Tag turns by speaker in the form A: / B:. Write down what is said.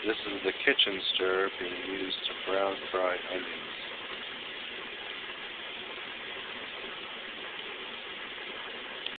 A: This is the kitchen stir being used to brown fried onions.